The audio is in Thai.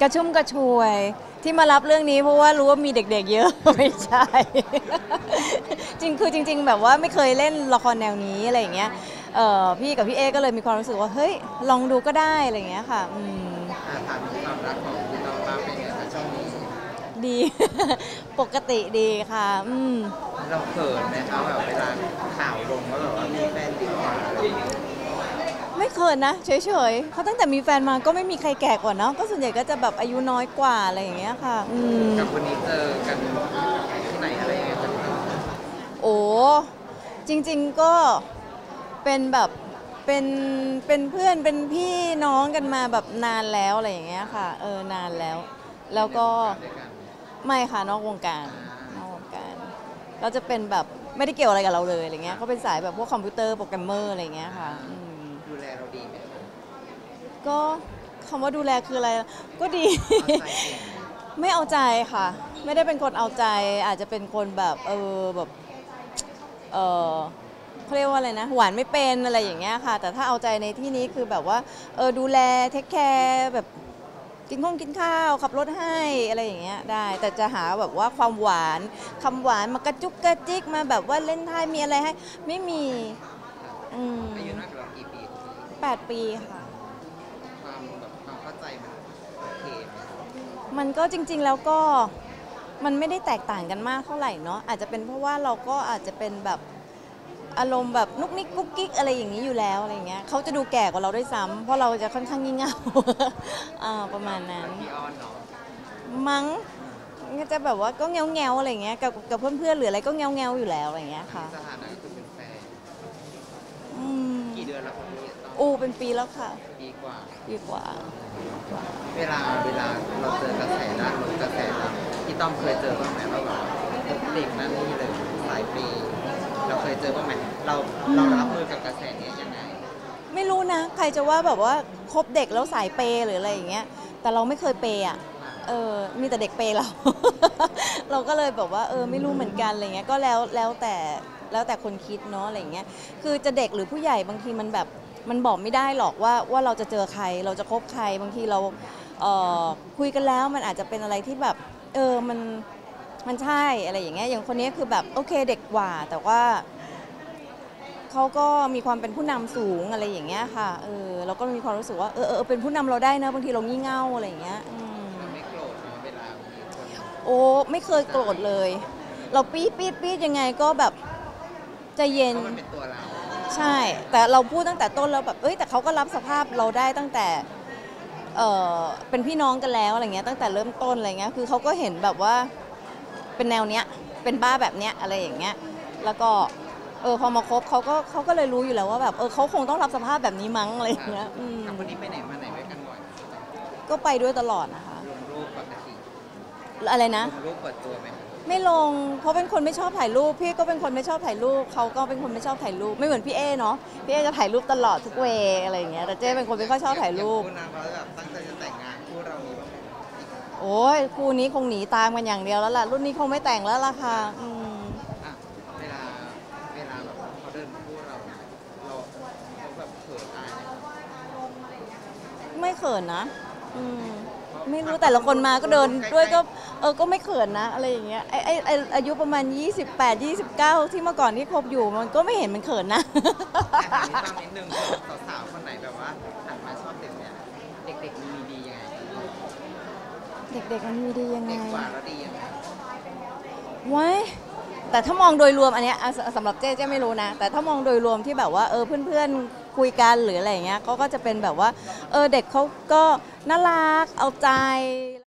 ระชุ่มกระชวยที่มารับเรื่องนี้เพราะว่ารู้ว่ามีเด็กๆเยอะ ไม่ใช่จริงแบบว่าไม่เคยเล่นละครแนวนี้อะไรอย่างเงี้ยพี่กับพี่เอก็เลยมีความรู้สึกว่าเฮ้ยลองดูก็ได้อะไรอย่างเงี้ยค่ะถามถึงความรักของพี่น้องบ้างเป็นไงคะช่วงนี้ดี ปกติดีค่ะเราเขินไหมคะแบบเวลาข่าวลงว่าแบบว่ามีแฟนติดมาอะไรอย่างเงี้ยไม่เขินนะเฉยๆเพราะตั้งแต่มีแฟนมาก็ไม่มีใครแก่กว่าเนาะก็ส่วนใหญ่ก็จะแบบอายุน้อยกว่าอะไรอย่างเงี้ยค่ะกับคนนี้เจอกันที่ไหนอะไรอย่างเงี้ยโอ้จริงๆก็เป็นแบบเป็นเพื่อนเป็นพี่น้องกันมาแบบนานแล้วอะไรอย่างเงี้ยค่ะนานแล้วก็ไม่ค่ะนอกวงการก็จะเป็นแบบไม่ได้เกี่ยวอะไรกับเราเลยอะไรเงี้ยเขาเป็นสายแบบพวกคอมพิวเตอร์โปรแกรมเมอร์อะไรเงี้ยค่ะดูแลเราดีไหมก็คำว่าดูแลคืออะไรก็ดี ไม่เอาใจค่ะไม่ได้เป็นคนเอาใจอาจจะเป็นคนแบบแบบเขาเรียกว่าอะไรนะหวานไม่เป็นอะไรอย่างเงี้ยค่ะแต่ถ้าเอาใจในที่นี้คือแบบว่าดูแลเทคแคร์แบบกินข้าวขับรถให้อะไรอย่างเงี้ยได้แต่จะหาแบบว่าความหวานคำหวานมากระจุกกระจิกมาแบบว่าเล่นท้ายมีอะไรให้ไม่มีอายุน้อยกว่าเรากี่ปี 8 ปีค่ะความเข้าใจมันโอเคมันก็จริงๆแล้วก็มันไม่ได้แตกต่างกันมากเท่าไหร่เนาะอาจจะเป็นเพราะว่าเราก็อาจจะเป็นแบบอารมณ์แบบนุกนิกกุ๊กกิ๊กอะไรอย่างนี้อยู่แล้วอะไรเงี้ยเขาจะดูแก่กว่าเราด้วยซ้ำเพราะเราจะค่อนข้างงี่เง่า ประมาณนั้นมั้งก็จะแบบว่าก็เงี้ยวอะไรเงี้ยกับเพื่อนๆหรืออะไรก็เงี้ยวอยู่แล้วอะไรเงี้ยค่ะสถานะคือเป็นแฟนกี่เดือนแล้วครับเป็นปีแล้วค่ะปีกว่าเวลาเราเจอกระแสด้านลบกระแสด้านพี่ต้อมเคยเจอบ้างไหมว่าแบบเด็กนั่นนี่เลยหลายปีเราเคยเจอบ้างไหมเรารับมือกับกระแสนี้ยังไงไม่รู้นะใครจะว่าแบบว่าคบเด็กแล้วสายเปย์หรืออะไรอย่างเงี้ยแต่เราไม่เคยเปย์อ่ะมีแต่เด็กเปย์เรา เราก็เลยแบบว่าไม่รู้เหมือนกันอะไรเงี้ยก็แล้วแต่คนคิดเนาะอะไรเงี้ยคือจะเด็กหรือผู้ใหญ่บางทีมันแบบมันบอกไม่ได้หรอกว่าเราจะเจอใครเราจะคบใครบางทีเราคุยกันแล้วมันอาจจะเป็นอะไรที่แบบมันใช่อะไรอย่างเงี้ยอย่างคนนี้คือแบบโอเคเด็กกว่าแต่ว่าเขาก็มีความเป็นผู้นำสูงอะไรอย่างเงี้ยค่ะเราก็มีความรู้สึกว่าเป็นผู้นำเราได้นะบางทีเรางี่เง่าอะไรอย่างเงี้ยไม่โกรธเนาะเวลาโอ้ไม่เคยโกรธเลยเราปี๊ดยังไงก็แบบใจเย็นมันเป็นตัวเราใช่แต่เราพูดตั้งแต่ต้นแล้วแบบแต่เขาก็รับสภาพเราได้ตั้งแต่เป็นพี่น้องกันแล้วอะไรเงี้ยตั้งแต่เริ่มต้นอะไรเงี้ยคือเขาก็เห็นแบบว่าเป็นแนวเนี้ยเป็นบ้าแบบเนี้ยอะไรอย่างเงี้ยแล้วก็พอมาคบเขาก็เลยรู้อยู่แล้วว่าแบบเขาคงต้องรับสภาพแบบนี้มั้งอะไรอย่างเงี้ยกับคนนี้ไปไหนมาไหนด้วยกันบ่อยก็ไปด้วยตลอดนะคะลงรูปปกติอะไรนะลงรูปเปิดตัวไหมไม่ลงเพราะเป็นคนไม่ชอบถ่ายรูปพี่ก็เป็นคนไม่ชอบถ่ายรูปเขาก็เป็นคนไม่ชอบถ่ายรูปไม่เหมือนพี่เอเนาะพี่เอจะถ่ายรูปตลอดทุกเวอะไรอย่างเงี้ยแต่เจ้เป็นคนไม่ค่อยชอบถ่ายรูปคู่นั้นเขาแบบตั้งใจจะแต่งงานคู่เรานี้บ้างไหมโอ้ยคู่นี้คงหนีตามกันอย่างเดียวแล้วล่ะรุ่นนี้คงไม่แต่งแล้วล่ะค่ะเวลาแบบเขาเดินคู่เราแบบเขินอายไม่เขินนะไม่รู้แต่ละคนมาก็เดินด้วยก็ไม่เขินนะอะไรอย่างเงี้ยไออายุประมาณ28 29ที่เมื่อก่อนที่คบอยู่มันก็ไม่เห็นมันเขินนะถามนิดนึงสาวๆคนไหนแบบว่าหันมาชอบเด็กเนี่ยเด็กๆมีดียังไงเด็กๆมันมีดียังไงเด็กกว่าแล้วดียังไงว้ายแต่ถ้ามองโดยรวมอันเนี้ยสำหรับเจ๊ไม่รู้นะแต่ถ้ามองโดยรวมที่แบบว่าเพื่อนๆคุยกันหรืออะไรอย่างเงี้ยเขาก็จะเป็นแบบว่าเด็กเขาก็น่ารักเอาใจ